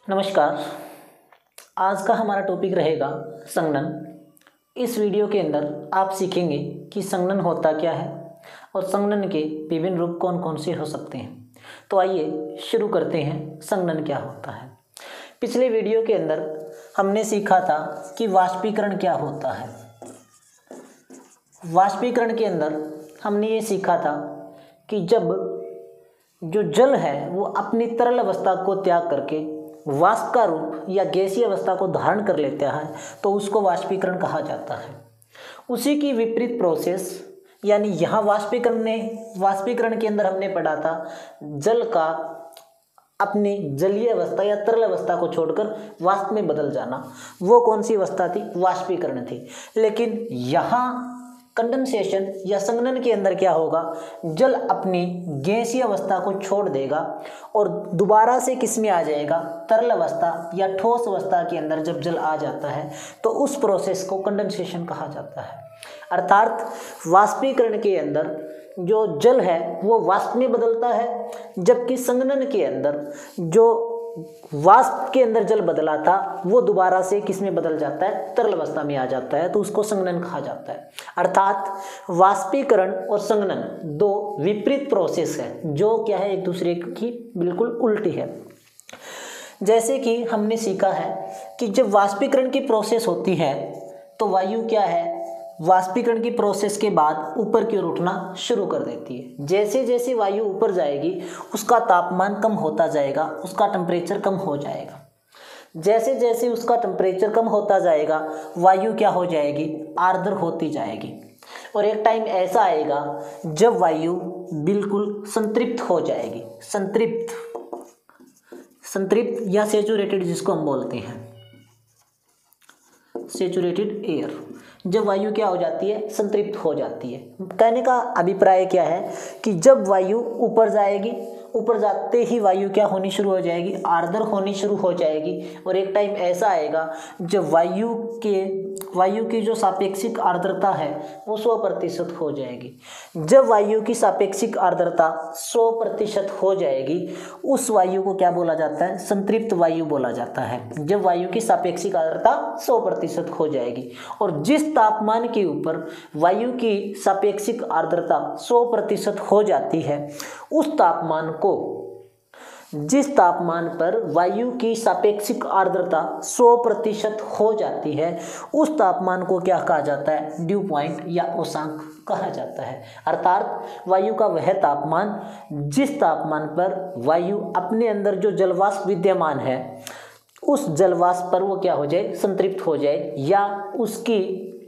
नमस्कार। आज का हमारा टॉपिक रहेगा संघनन। इस वीडियो के अंदर आप सीखेंगे कि संघनन होता क्या है और संघनन के विभिन्न रूप कौन कौन से हो सकते हैं। तो आइए शुरू करते हैं, संघनन क्या होता है। पिछले वीडियो के अंदर हमने सीखा था कि वाष्पीकरण क्या होता है। वाष्पीकरण के अंदर हमने ये सीखा था कि जब जो जल है वो अपनी तरल अवस्था को त्याग करके वाष्प का रूप या गैसीय अवस्था को धारण कर लेता है तो उसको वाष्पीकरण कहा जाता है। उसी की विपरीत प्रोसेस यानी यहाँ वाष्पीकरण के अंदर हमने पढ़ा था जल का अपनी जलीय अवस्था या तरल अवस्था को छोड़कर वाष्प में बदल जाना। वो कौन सी अवस्था थी? वाष्पीकरण थी। लेकिन यहाँ कंडेंसेशन या संघनन के अंदर क्या होगा, जल अपनी गैसीय अवस्था को छोड़ देगा और दोबारा से किस में आ जाएगा, तरल अवस्था या ठोस अवस्था के अंदर जब जल आ जाता है तो उस प्रोसेस को कंडेंसेशन कहा जाता है। अर्थात वाष्पीकरण के अंदर जो जल है वो वाष्प में बदलता है, जबकि संघनन के अंदर जो वाष्प के अंदर जल बदला था वो दोबारा से किस में बदल जाता है, तरल अवस्था में आ जाता है, तो उसको संघनन कहा जाता है। अर्थात वाष्पीकरण और संघनन दो विपरीत प्रोसेस है जो क्या है, एक दूसरे की बिल्कुल उल्टी है। जैसे कि हमने सीखा है कि जब वाष्पीकरण की प्रोसेस होती है तो वायु क्या है, वाष्पीकरण की प्रोसेस के बाद ऊपर की ओर उठना शुरू कर देती है। जैसे जैसे वायु ऊपर जाएगी उसका तापमान कम होता जाएगा, उसका टेम्परेचर कम हो जाएगा। जैसे जैसे उसका टेम्परेचर कम होता जाएगा वायु क्या हो जाएगी, आर्द्र होती जाएगी। और एक टाइम ऐसा आएगा जब वायु बिल्कुल संतृप्त हो जाएगी। संतृप्त या सेचुरेटेड जिसको हम बोलते हैं, सेचुरेटेड एयर। जब वायु क्या हो जाती है, संतृप्त हो जाती है। कहने का अभिप्राय क्या है कि जब वायु ऊपर जाएगी, ऊपर जाते ही वायु क्या होनी शुरू हो जाएगी, आर्द्र होनी शुरू हो जाएगी। और एक टाइम ऐसा आएगा जब वायु की जो सापेक्षिक आर्द्रता है वो 100% हो जाएगी। जब वायु की सापेक्षिक आर्द्रता 100% हो जाएगी उस वायु को क्या बोला जाता है, संतृप्त वायु बोला जाता है। जब वायु की सापेक्षिक आर्द्रता 100% हो जाएगी और जिस तापमान के ऊपर वायु की सापेक्षिक आर्द्रता 100% हो जाती है उस तापमान को, जिस तापमान पर वायु की सापेक्षिक आर्द्रता 100% हो जाती है उस तापमान को क्या कहा जाता है, ड्यू पॉइंट या ओसांक कहा जाता है। अर्थात वायु का वह तापमान जिस तापमान पर वायु अपने अंदर जो जलवाष्प विद्यमान है उस जलवाष्प पर वो क्या हो जाए, संतृप्त हो जाए, या उसकी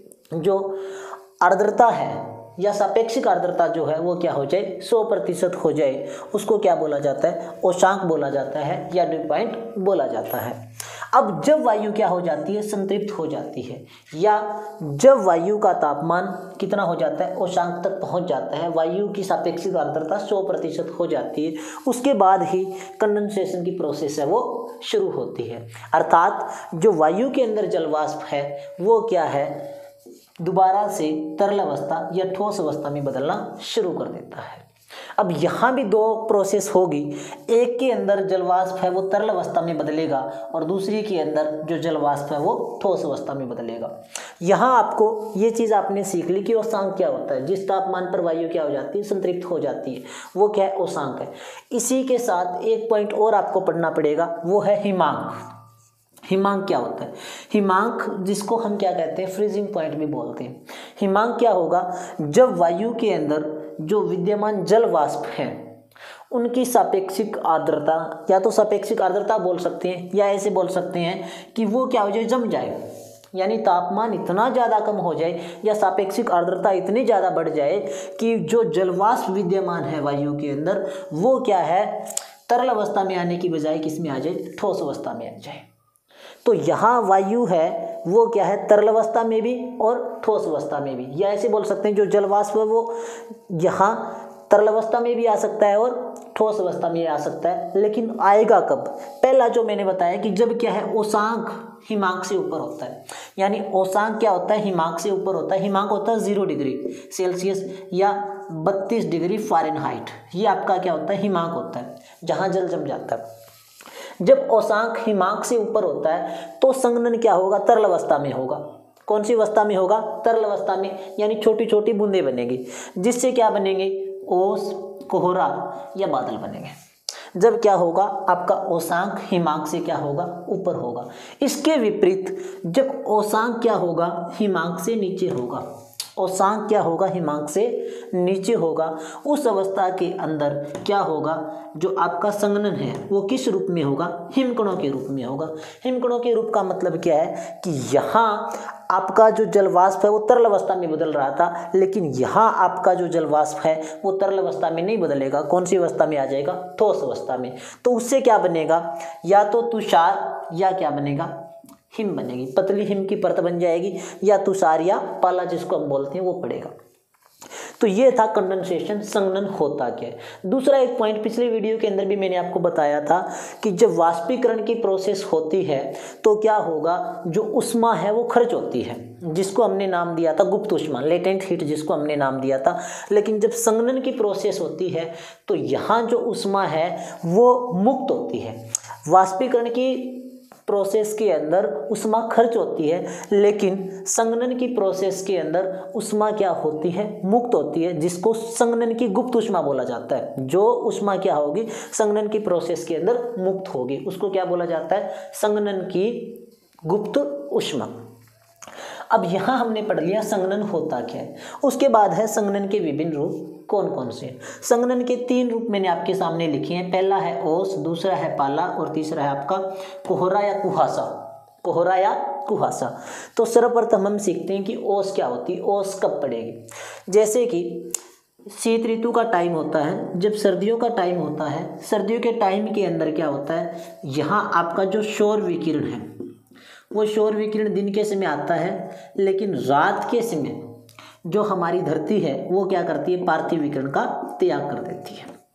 जो आर्द्रता है या सापेक्षिक आर्द्रता जो है वो क्या हो जाए, 100% हो जाए। उसको क्या बोला जाता है, ओसांक बोला जाता है या ड्यू पॉइंट बोला जाता है। अब जब वायु क्या हो जाती है, संतृप्त हो जाती है, या जब वायु का तापमान कितना हो जाता है, ओसांक तक पहुंच जाता है, वायु की सापेक्षिक आर्द्रता 100% हो जाती है, उसके बाद ही कंडेंसेशन की प्रोसेस है वो शुरू होती है। अर्थात जो वायु के अंदर जलवाष्प है वो क्या है, दोबारा से तरल अवस्था या ठोस अवस्था में बदलना शुरू कर देता है। अब यहाँ भी दो प्रोसेस होगी, एक के अंदर जलवाष्प है वो तरल अवस्था में बदलेगा और दूसरी के अंदर जो जलवाष्प है वो ठोस अवस्था में बदलेगा। यहाँ आपको ये चीज़ आपने सीख ली कि ओसांक क्या होता है, जिस तापमान पर वायु क्या हो जाती है, संतृप्त हो जाती है, वो क्या है, ओसांक है। इसी के साथ एक पॉइंट और आपको पढ़ना पड़ेगा, वो है हिमांक। हिमांक क्या होता है, हिमांक जिसको हम क्या कहते हैं, फ्रीजिंग पॉइंट भी बोलते हैं। हिमांक क्या होगा, जब वायु के अंदर जो विद्यमान जल वाष्प है उनकी सापेक्षिक आर्द्रता, या तो सापेक्षिक आर्द्रता बोल सकते हैं या ऐसे बोल सकते हैं कि वो क्या हो जाए, जम जाए, यानी तापमान इतना ज़्यादा कम हो जाए या सापेक्षिक आर्द्रता इतनी ज़्यादा बढ़ जाए कि जो जलवाष्प विद्यमान है वायु के अंदर वो क्या है, तरल अवस्था में आने की बजाय किस में आ जाए, ठोस अवस्था में आ जाए। तो यहाँ वायु है वो क्या है, तरल अवस्था में भी और ठोस अवस्था में भी, या ऐसे बोल सकते हैं जो जलवाष्प है वो यहाँ तरल अवस्था में भी आ सकता है और ठोस अवस्था में आ सकता है। लेकिन आएगा कब, पहला जो मैंने बताया कि जब क्या है, ओसांक हिमांक से ऊपर होता है। यानी ओसांक क्या होता है, हिमांक से ऊपर होता है। हिमांक होता है 0 डिग्री सेल्सियस या 32 डिग्री फ़ारेनहाइट। ये आपका क्या होता है, हिमांक होता है, जहाँ जल जम जाता है। जब औसांक हिमांक से ऊपर होता है तो संघनन क्या होगा, तरल अवस्था में होगा। कौन सी अवस्था में होगा, तरल अवस्था में, यानी छोटी छोटी बूंदें बनेगी, जिससे क्या बनेंगे, ओस, कोहरा या बादल बनेंगे। जब क्या होगा, आपका औसांक हिमांक से क्या होगा, ऊपर होगा। इसके विपरीत जब औसांक क्या होगा, हिमांक से नीचे होगा, औसांक क्या होगा, हिमांक से नीचे होगा, उस अवस्था के अंदर क्या होगा, जो आपका संघनन है वो किस रूप में होगा, हिमकणों के रूप में होगा। हिमकणों के रूप का मतलब क्या है कि यहाँ आपका जो जलवाष्प है वो तरल अवस्था में बदल रहा था, लेकिन यहाँ आपका जो जलवाष्प है वो तरल अवस्था में नहीं बदलेगा। कौन सी अवस्था में आ जाएगा, ठोस अवस्था में। तो उससे क्या बनेगा, या तो तुषार या क्या बनेगा, हिम बनेगी, पतली हिम की परत बन जाएगी, या तुषार या पाला जिसको हम बोलते हैं वो पड़ेगा। तो ये था कंडेंसेशन, संघनन होता क्या है। दूसरा एक पॉइंट पिछले वीडियो के अंदर भी मैंने आपको बताया था कि जब वाष्पीकरण की प्रोसेस होती है तो क्या होगा, जो उष्मा है वो खर्च होती है, जिसको हमने नाम दिया था गुप्त उष्मा, लेटेंट हीट जिसको हमने नाम दिया था। लेकिन जब संघनन की प्रोसेस होती है तो यहाँ जो उष्मा है वो मुक्त होती है। वाष्पीकरण की प्रोसेस के अंदर उष्मा खर्च होती है, लेकिन संघनन की प्रोसेस के अंदर उष्मा क्या होती है, मुक्त होती है, जिसको संघनन की गुप्त उष्मा बोला जाता है। जो उष्मा क्या होगी, संघनन की प्रोसेस के अंदर मुक्त होगी, उसको क्या बोला जाता है, संघनन की गुप्त उष्मा। अब यहाँ हमने पढ़ लिया संघनन होता क्या है। उसके बाद है संघनन के विभिन्न रूप कौन कौन से। संघनन के 3 रूप मैंने आपके सामने लिखे हैं। पहला है ओस, दूसरा है पाला और तीसरा है आपका कोहरा या कुहासा, कोहरा या कुहासा। तो सर्वप्रथम हम सीखते हैं कि ओस क्या होती है, ओस कब पड़ेगी। जैसे कि शीत ऋतु का टाइम होता है, जब सर्दियों का टाइम होता है, सर्दियों के टाइम के अंदर क्या होता है, यहाँ आपका जो सौर विकिरण है वो सौर विकिरण दिन के समय आता है, लेकिन रात के समय जो हमारी धरती है वो क्या करती है, पार्थिव विकिरण का त्याग कर देती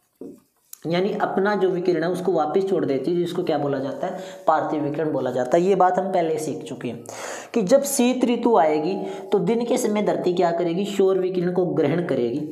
है, यानी अपना जो विकिरण है उसको वापस छोड़ देती है, जिसको क्या बोला जाता है, पार्थिव विकिरण बोला जाता है। ये बात हम पहले सीख चुके हैं कि जब शीत ऋतु आएगी तो दिन के समय धरती क्या करेगी, सौर विकिरण को ग्रहण करेगी,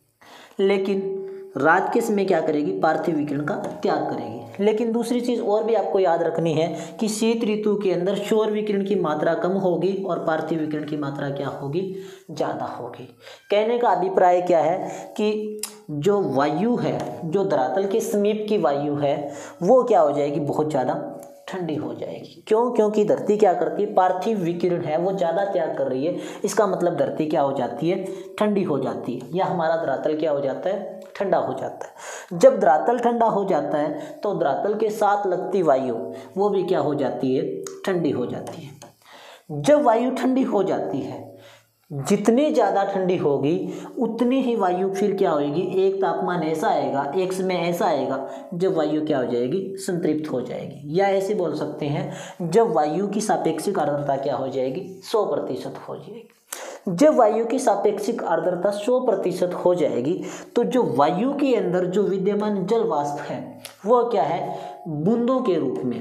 लेकिन रात के समय क्या करेगी, पार्थिव विकिरण का त्याग करेगी। लेकिन दूसरी चीज़ और भी आपको याद रखनी है कि शीत ऋतु के अंदर सौर विकिरण की मात्रा कम होगी और पार्थिव विकिरण की मात्रा क्या होगी, ज़्यादा होगी। कहने का अभिप्राय क्या है कि जो वायु है, जो धरातल के समीप की वायु है वो क्या हो जाएगी, बहुत ज़्यादा ठंडी हो जाएगी। क्यों, क्योंकि धरती क्या करती है, पार्थिव विकिरण है वो ज़्यादा त्याग कर रही है। इसका मतलब धरती क्या हो जाती है, ठंडी हो जाती है, या हमारा धरातल क्या हो जाता है, ठंडा हो जाता है। जब धरातल ठंडा हो जाता है तो धरातल के साथ लगती वायु वो भी क्या हो जाती है, ठंडी हो जाती है। जब वायु ठंडी हो जाती है, जितनी ज़्यादा ठंडी होगी उतनी ही वायु फिर क्या होगी, एक तापमान ऐसा आएगा, एक समय ऐसा आएगा जब वायु क्या हो जाएगी, संतृप्त हो जाएगी। या ऐसे बोल सकते हैं जब वायु की सापेक्षिक आर्द्रता क्या हो जाएगी, 100% हो जाएगी। जब वायु की सापेक्षिक आर्द्रता 100% हो जाएगी तो जो वायु के अंदर जो विद्यमान जल वाष्प है वो क्या है, बूंदों के रूप में,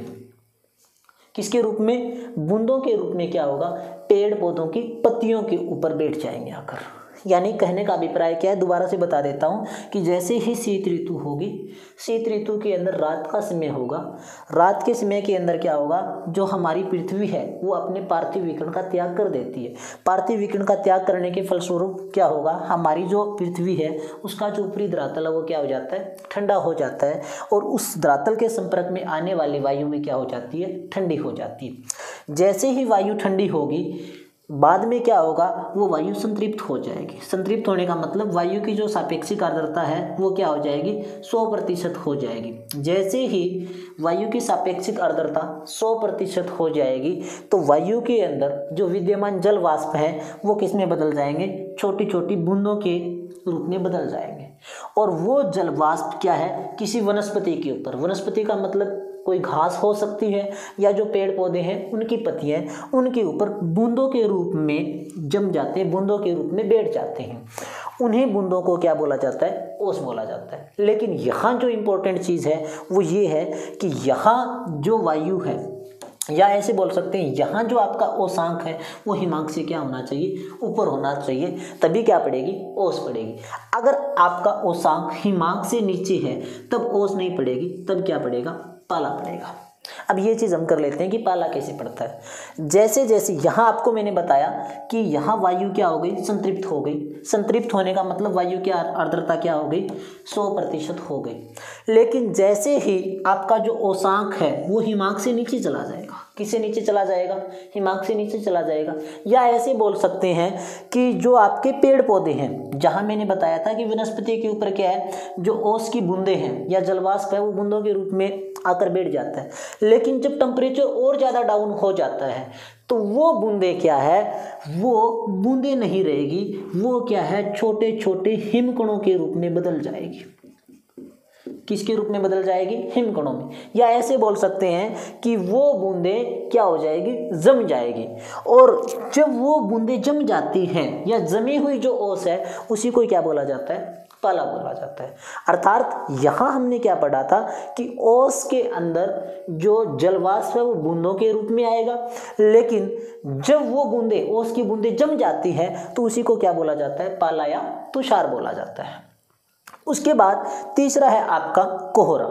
किसके रूप में, बूंदों के रूप में क्या होगा, पेड़ पौधों की पत्तियों के ऊपर बैठ जाएंगे आकर। यानी कहने का अभिप्राय क्या है, दोबारा से बता देता हूँ कि जैसे ही शीत ऋतु होगी, शीत ऋतु के अंदर रात का समय होगा, रात के समय के अंदर क्या होगा, जो हमारी पृथ्वी है वो अपने पार्थिव विकिरण का त्याग कर देती है। पार्थिव विकिरण का त्याग करने के फलस्वरूप क्या होगा, हमारी जो पृथ्वी है उसका जो ऊपरी धरातल है वो क्या हो जाता है, ठंडा हो जाता है, और उस धरातल के संपर्क में आने वाली वायु में क्या हो जाती है, ठंडी हो जाती है। जैसे ही वायु ठंडी होगी बाद में क्या होगा, वो वायु संतृप्त हो जाएगी। संतृप्त होने का मतलब वायु की जो सापेक्षिक आर्द्रता है वो क्या हो जाएगी, 100% हो जाएगी। जैसे ही वायु की सापेक्षिक आर्द्रता 100% हो जाएगी तो वायु के अंदर जो विद्यमान जल वाष्प है वो किस में बदल जाएंगे, छोटी छोटी बूंदों के रूप में बदल जाएंगे। और वो जल वाष्प क्या है, किसी वनस्पति के ऊपर, वनस्पति का मतलब कोई घास हो सकती है या जो पेड़ पौधे हैं उनकी पत्तियां, उनके ऊपर बूंदों के रूप में जम जाते हैं, बूंदों के रूप में बैठ जाते हैं। उन्हीं बूंदों को क्या बोला जाता है, ओस बोला जाता है। लेकिन यहाँ जो इम्पोर्टेंट चीज़ है वो ये है कि यहाँ जो वायु है, या ऐसे बोल सकते हैं यहाँ जो आपका ओसांक है वो हिमांक से क्या होना चाहिए, ऊपर होना चाहिए, तभी क्या पड़ेगी, ओस पड़ेगी। अगर आपका ओसांक हिमांक से नीचे है तब ओस नहीं पड़ेगी, तब क्या पड़ेगा, पाला पड़ेगा। अब ये चीज़ हम कर लेते हैं कि पाला कैसे पड़ता है। जैसे जैसे यहाँ आपको मैंने बताया कि यहाँ वायु क्या हो गई, संतृप्त हो गई। संतृप्त होने का मतलब वायु की आर्द्रता क्या हो गई, 100% हो गई। लेकिन जैसे ही आपका जो ओसांक है वो हिमांक से नीचे चला जाएगा। किससे नीचे चला जाएगा, हिमांक से नीचे चला जाएगा। या ऐसे बोल सकते हैं कि जो आपके पेड़ पौधे हैं, जहाँ मैंने बताया था कि वनस्पति के ऊपर क्या है, जो ओस की बूंदें हैं या जलवाष्प है वो बूंदों के रूप में आकर बैठ जाता है। लेकिन जब टेम्परेचर और ज़्यादा डाउन हो जाता है तो वो बूंदें क्या है, वो बूंदें नहीं रहेगी, वो क्या है, छोटे छोटे हिमकणों के रूप में बदल जाएगी। किसके रूप में बदल जाएगी, हिमकणों में। या ऐसे बोल सकते हैं कि वो बूंदें क्या हो जाएगी, जम जाएगी। और जब वो बूंदें जम जाती हैं या जमी हुई जो ओस है उसी को क्या बोला जाता है, पाला बोला जाता है। अर्थात यहाँ हमने क्या पढ़ा था कि ओस के अंदर जो जलवाष्प है वो बूंदों के रूप में आएगा, लेकिन जब वो बूंदें, ओस की बूंदें जम जाती हैं तो उसी को क्या बोला जाता है, पाला या तुषार बोला जाता है। उसके बाद तीसरा है आपका कोहरा।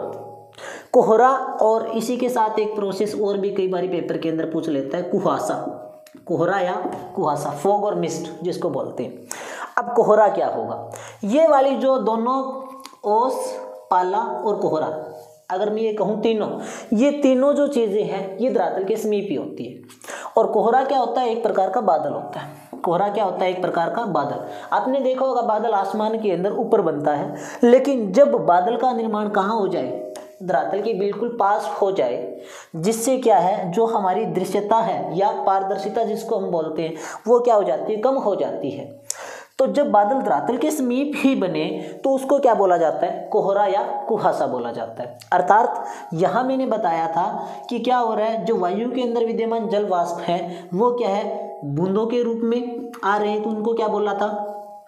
कोहरा और इसी के साथ एक प्रोसेस और भी कई बार पेपर के अंदर पूछ लेता है, कुहासा। कोहरा या कुहासा, फॉग और मिस्ट जिसको बोलते हैं। अब कोहरा क्या होगा, ये वाली जो दोनों ओस, पाला और कोहरा, अगर मैं ये कहूँ तीनों, ये तीनों जो चीज़ें हैं ये धरातल के समीप ही होती है। और कोहरा क्या होता है, एक प्रकार का बादल होता है। कोहरा क्या होता है, एक प्रकार का बादल। आपने देखा होगा बादल आसमान के अंदर ऊपर बनता है, लेकिन जब बादल का निर्माण कहाँ हो जाए, धरातल के बिल्कुल पास हो जाए, जिससे क्या है, जो हमारी दृश्यता है या पारदर्शिता जिसको हम बोलते हैं वो क्या हो जाती है, कम हो जाती है। तो जब बादल धरातल के समीप ही बने तो उसको क्या बोला जाता है, कोहरा या कुहासा बोला जाता है। अर्थात यहाँ मैंने बताया था कि क्या हो रहा है, जो वायु के अंदर विद्यमान जल वाष्प है वो क्या है, बूंदों के रूप में आ रहे हैं, तो उनको क्या बोला था,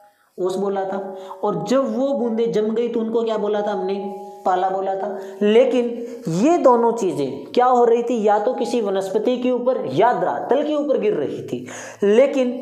ओस बोला था। और जब वो बूंदें जम गई तो उनको क्या बोला था हमने, पाला बोला था। लेकिन ये दोनों चीजें क्या हो रही थी, या तो किसी वनस्पति के ऊपर या धरातल के ऊपर गिर रही थी। लेकिन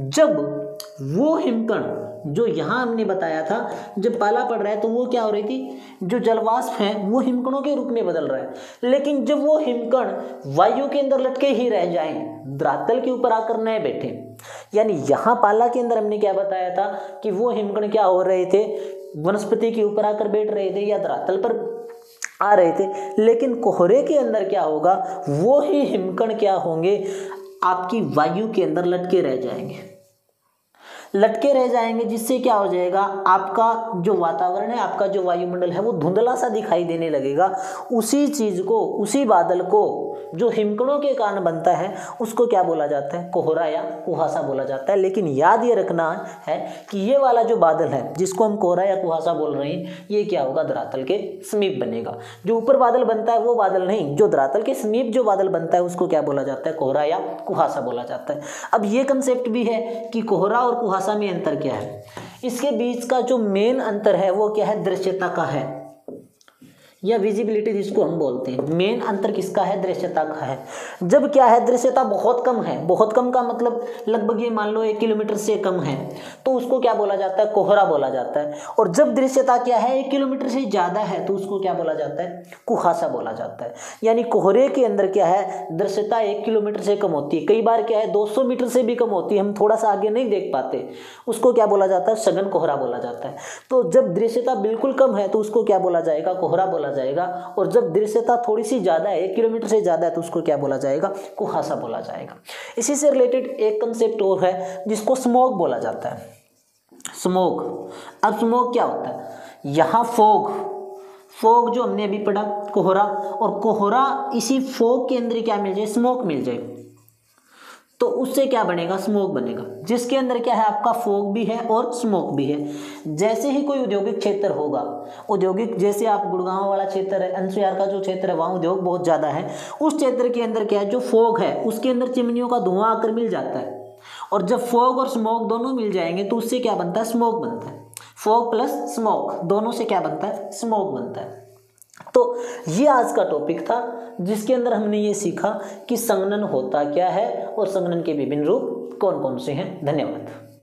जब वो हिमकण जो यहाँ हमने बताया था, जब पाला पड़ रहा है तो वो क्या हो रही थी, जो जलवाष्प है वो हिमकणों के रूप में बदल रहा है। लेकिन जब वो हिमकण वायु के अंदर लटके ही रह जाएं, धरातल के ऊपर आकर न बैठे, यानी यहाँ पाला के अंदर हमने क्या बताया था कि वो हिमकण क्या हो रहे थे, वनस्पति के ऊपर आकर बैठ रहे थे या धरातल पर आ रहे थे। लेकिन कोहरे के अंदर क्या होगा, वो ही हिमकण क्या होंगे, आपकी वायु के अंदर लटके रह जाएंगे, लटके रह जाएंगे, जिससे क्या हो जाएगा, आपका जो वातावरण है, आपका जो वायुमंडल है वो धुंधला सा दिखाई देने लगेगा। उसी चीज को, उसी बादल को जो हिमकणों के कारण बनता है उसको क्या बोला जाता है, कोहरा या कुहासा बोला जाता है। लेकिन याद ये रखना है कि ये वाला जो बादल है जिसको हम कोहरा या कुहासा बोल रहे हैं, ये क्या होगा, धरातल के समीप बनेगा। जो ऊपर बादल बनता है वो बादल नहीं, जो धरातल के समीप जो बादल बनता है उसको क्या बोला जाता है, कोहरा या कुहासा बोला जाता है। अब ये कंसेप्ट भी है कि कोहरा और कुहासा में अंतर क्या है। इसके बीच का जो मेन अंतर है वो क्या है, दृश्यता का है या विजिबिलिटी जिसको हम बोलते हैं। मेन अंतर किसका है, दृश्यता का है। जब क्या है, दृश्यता बहुत कम है, बहुत कम का मतलब लगभग ये मान लो 1 किलोमीटर से कम है, तो उसको क्या बोला जाता है, कोहरा बोला जाता है। और जब दृश्यता क्या है, 1 किलोमीटर से ज़्यादा है, तो उसको क्या बोला जाता है, कुहासा बोला जाता है। यानी कोहरे के अंदर क्या है, दृश्यता 1 किलोमीटर से कम होती है, कई बार क्या है 200 मीटर से भी कम होती है, हम थोड़ा सा आगे नहीं देख पाते, उसको क्या बोला जाता है, सघन कोहरा बोला जाता है। तो जब दृश्यता बिल्कुल कम है तो उसको क्या बोला जाएगा, कोहरा बोला जाएगा। और जब दृश्यता थोड़ी सी ज्यादा है, 1 किलोमीटर से ज्यादा है, तो उसको क्या बोला जाएगा, कुहासा बोला जाएगा। इसी से रिलेटेड एक कंसेप्ट और है जिसको स्मोक बोला जाता है। स्मोक, अब स्मोक क्या होता है, यहाँ फॉग, फॉग जो हमने अभी पढ़ा, कोहरा, और कोहरा इसी फॉग के अंदर क्या मिल जाए, स्मोक मिल जाए, तो उससे क्या बनेगा, स्मोक बनेगा, जिसके अंदर क्या है, आपका फॉग भी है और स्मोक भी है। जैसे ही कोई औद्योगिक क्षेत्र होगा, औद्योगिक, जैसे आप गुड़गांव वाला क्षेत्र है, एनसीआर का जो क्षेत्र है, वहाँ उद्योग बहुत ज़्यादा है, उस क्षेत्र के अंदर क्या है, जो फॉग है उसके अंदर चिमनियों का धुआं आकर मिल जाता है। और जब फॉग और स्मोक दोनों मिल जाएंगे तो उससे क्या बनता है, स्मोक बनता है। फॉग प्लस स्मोक दोनों से क्या बनता है, स्मोक बनता है। तो ये आज का टॉपिक था जिसके अंदर हमने ये सीखा कि संघनन होता क्या है और संघनन के विभिन्न रूप कौन कौन से हैं। धन्यवाद।